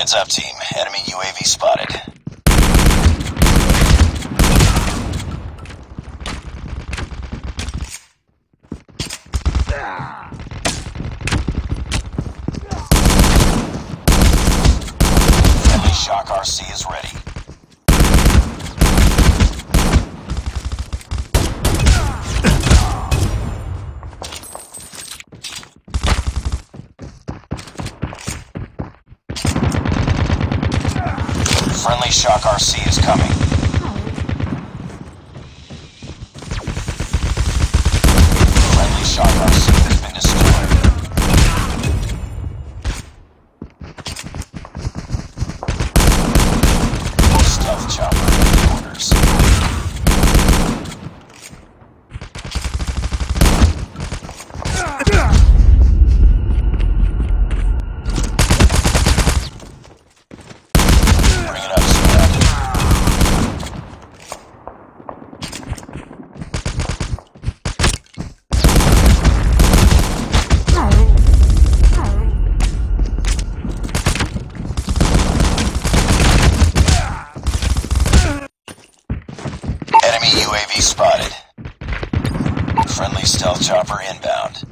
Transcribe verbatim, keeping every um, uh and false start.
Heads up, team. Enemy U A V spotted. Friendly Shock R C is ready. Friendly Shock R C is coming. Friendly Shock R C has been destroyed. Stealth chopper in orders. Enemy U A V spotted. Friendly stealth chopper inbound.